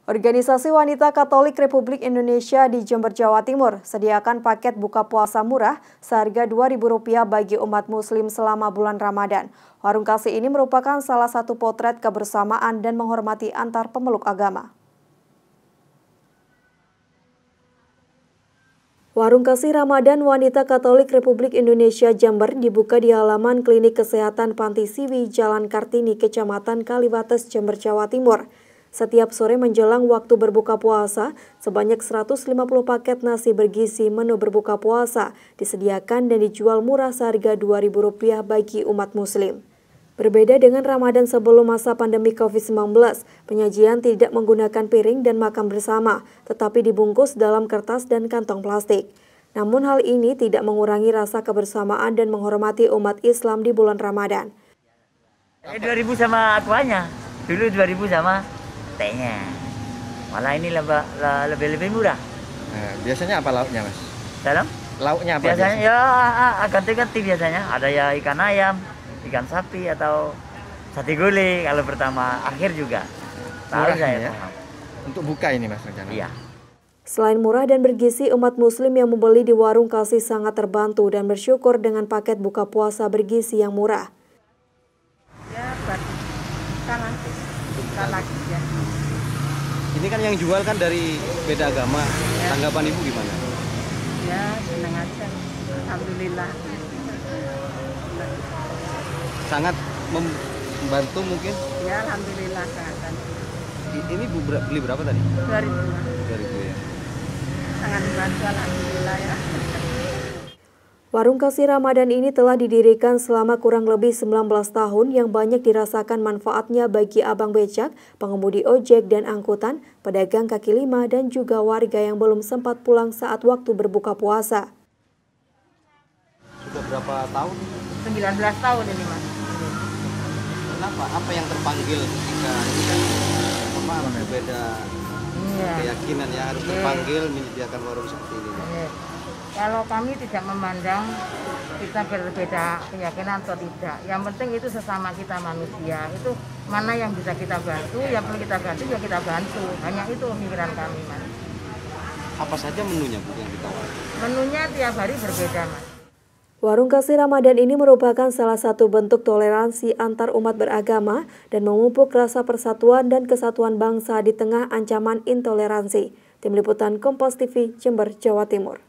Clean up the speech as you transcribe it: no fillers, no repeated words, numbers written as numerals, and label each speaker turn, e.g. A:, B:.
A: Organisasi Wanita Katolik Republik Indonesia di Jember, Jawa Timur sediakan paket buka puasa murah seharga Rp2.000 bagi umat muslim selama bulan Ramadan. Warung kasih ini merupakan salah satu potret kebersamaan dan menghormati antar pemeluk agama. Warung kasih Ramadan Wanita Katolik Republik Indonesia Jember dibuka di halaman Klinik Kesehatan Panti Siwi, Jalan Kartini, Kecamatan Kaliwates, Jember, Jawa Timur. Setiap sore menjelang waktu berbuka puasa, sebanyak 150 paket nasi bergizi menu berbuka puasa disediakan dan dijual murah seharga Rp2.000 bagi umat muslim. Berbeda dengan Ramadan sebelum masa pandemi COVID-19, penyajian tidak menggunakan piring dan makan bersama, tetapi dibungkus dalam kertas dan kantong plastik. Namun hal ini tidak mengurangi rasa kebersamaan dan menghormati umat Islam di bulan Ramadan.
B: 2.000 sama akuanya, dulu 2.000 sama tehnya. Malah ini lebih murah.
C: Nah, biasanya apa lauknya, Mas?
B: Dalam?
C: Lauknya apa?
B: Biasanya ya ganti-ganti biasanya. Ada ya ikan ayam, ikan sapi atau sate gulai kalau pertama, akhir juga.
C: Murah ya? Untuk buka ini, Mas, rencana?
B: Iya.
A: Selain murah dan bergizi, umat muslim yang membeli di warung kasih sangat terbantu dan bersyukur dengan paket buka puasa bergizi yang murah.
D: Ya, buat kita lagi ya.
C: Ini kan yang jual kan dari beda agama. Ya. Tanggapan Ibu gimana?
D: Ya, senang aja. Alhamdulillah.
C: Sangat membantu mungkin?
D: Ya, alhamdulillah sangat.
C: Ini Bu beli berapa tadi?
D: 2.000.
C: 2.000 ya.
D: Sangat membantu, alhamdulillah ya.
A: Warung kasih Ramadan ini telah didirikan selama kurang lebih 19 tahun yang banyak dirasakan manfaatnya bagi abang becak, pengemudi ojek dan angkutan, pedagang kaki lima dan juga warga yang belum sempat pulang saat waktu berbuka puasa.
C: Sudah berapa tahun?
D: 19 tahun ini, Mas.
C: Kenapa? Apa yang terpanggil ketika ini kan berbeda keyakinan ya, harus terpanggil menyediakan warung seperti ini?
D: Kalau kami tidak memandang kita berbeda keyakinan atau tidak. Yang penting itu sesama kita manusia. Itu mana yang bisa kita bantu, yang perlu kita bantu, ya kita bantu. Hanya itu pemikiran kami, Mas.
C: Apa saja menunya, Bu, yang ditawarkan?
D: Menunya tiap hari berbeda, Mas.
A: Warung kasih Ramadan ini merupakan salah satu bentuk toleransi antar umat beragama dan memupuk rasa persatuan dan kesatuan bangsa di tengah ancaman intoleransi. Tim Liputan Kompas TV, Jember, Jawa Timur.